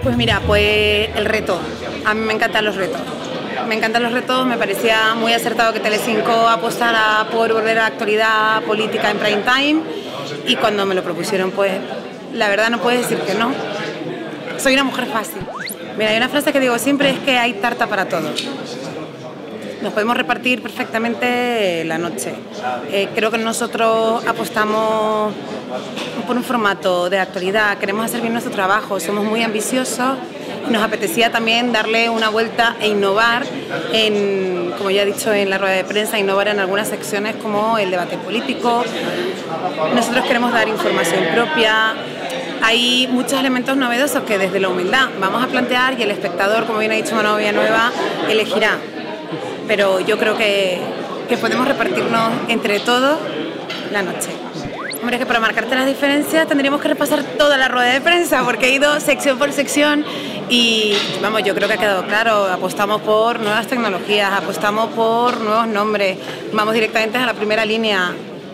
Pues mira, pues el reto. A mí me encantan los retos. Me encantan los retos, me parecía muy acertado que Telecinco apostara por volver a la actualidad política en prime time y cuando me lo propusieron, pues la verdad no puedes decir que no. Soy una mujer fácil. Mira, hay una frase que digo siempre, es que hay tarta para todos. Nos podemos repartir perfectamente la noche. Creo que nosotros apostamos por un formato de actualidad, queremos hacer bien nuestro trabajo, somos muy ambiciosos y nos apetecía también darle una vuelta e innovar como ya he dicho en la rueda de prensa, innovar en algunas secciones como el debate político. Nosotros queremos dar información propia. Hay muchos elementos novedosos que desde la humildad vamos a plantear y el espectador, como bien ha dicho Manolo Villanueva, elegirá. Pero yo creo que podemos repartirnos entre todos la noche. Hombre, es que para marcarte las diferencias tendríamos que repasar toda la rueda de prensa porque he ido sección por sección y vamos, yo creo que ha quedado claro, apostamos por nuevas tecnologías, apostamos por nuevos nombres, vamos directamente a la primera línea.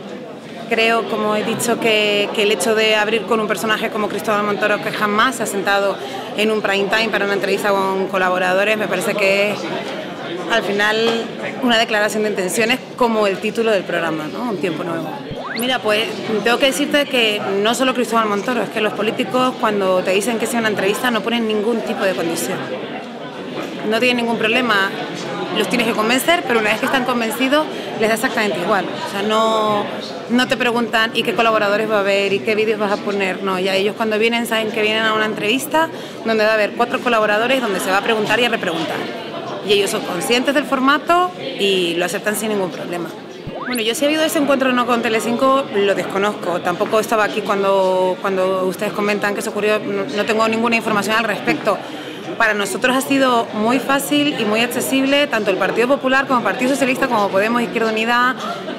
Creo, como he dicho, que el hecho de abrir con un personaje como Cristóbal Montoro, que jamás se ha sentado en un prime time para una entrevista con colaboradores, me parece que es al final una declaración de intenciones como el título del programa, ¿no? Un tiempo nuevo. Mira, pues tengo que decirte que no solo Cristóbal Montoro, es que los políticos cuando te dicen que sea una entrevista no ponen ningún tipo de condición. No tienen ningún problema, los tienes que convencer, pero una vez que están convencidos les da exactamente igual. O sea, no te preguntan ¿y qué colaboradores va a haber? ¿Y qué vídeos vas a poner? No, ya ellos cuando vienen saben que vienen a una entrevista donde va a haber 4 colaboradores donde se va a preguntar y a repreguntar. Y ellos son conscientes del formato y lo aceptan sin ningún problema. Bueno, yo si ha habido ese encuentro o no con Telecinco lo desconozco. Tampoco estaba aquí cuando ustedes comentan que eso ocurrió. No tengo ninguna información al respecto. Para nosotros ha sido muy fácil y muy accesible, tanto el Partido Popular como el Partido Socialista, como Podemos, Izquierda Unida,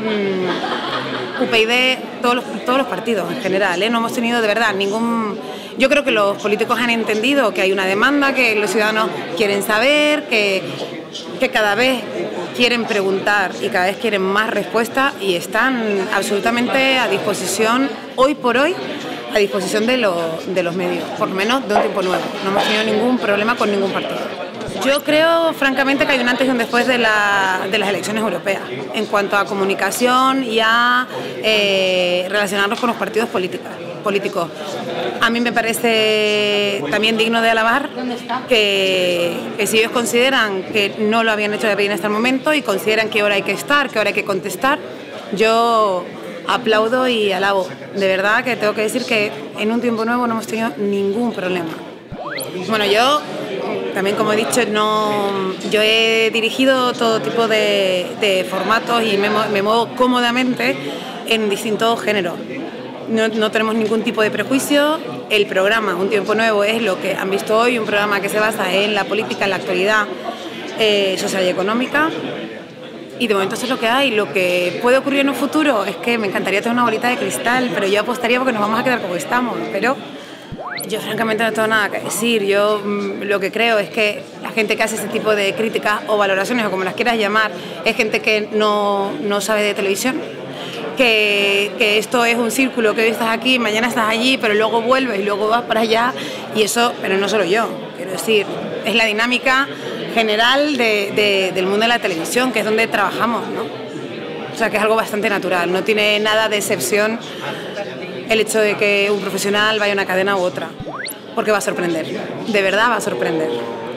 UPyD, todos los partidos en general. No hemos tenido de verdad ningún... Yo creo que los políticos han entendido que hay una demanda, que los ciudadanos quieren saber, que cada vez quieren preguntar y cada vez quieren más respuestas y están absolutamente a disposición, hoy por hoy, a disposición de los medios, por lo menos de un tiempo nuevo. No hemos tenido ningún problema con ningún partido. Yo creo, francamente, que hay un antes y un después de las elecciones europeas en cuanto a comunicación y a relacionarnos con los partidos políticos. A mí me parece también digno de alabar que si ellos consideran que no lo habían hecho bien hasta el momento y consideran que ahora hay que estar, que ahora hay que contestar, yo aplaudo y alabo. De verdad que tengo que decir que en un tiempo nuevo no hemos tenido ningún problema. Bueno, yo también, como he dicho, yo he dirigido todo tipo de formatos y me muevo cómodamente en distintos géneros. No tenemos ningún tipo de prejuicio. El programa Un Tiempo Nuevo es lo que han visto hoy, un programa que se basa en la política, en la actualidad social y económica. Y de momento eso es lo que hay. Lo que puede ocurrir en un futuro es que me encantaría tener una bolita de cristal, pero yo apostaría porque nos vamos a quedar como estamos. Pero yo francamente no tengo nada que decir. Yo lo que creo es que la gente que hace ese tipo de críticas o valoraciones, o como las quieras llamar, es gente que no sabe de televisión. Que esto es un círculo, que hoy estás aquí, mañana estás allí, pero luego vuelves y luego vas para allá. Y eso, pero no solo yo, quiero decir, es la dinámica general del mundo de la televisión, que es donde trabajamos, ¿no? O sea, que es algo bastante natural, no tiene nada de excepción el hecho de que un profesional vaya a una cadena u otra, porque va a sorprender, de verdad va a sorprender.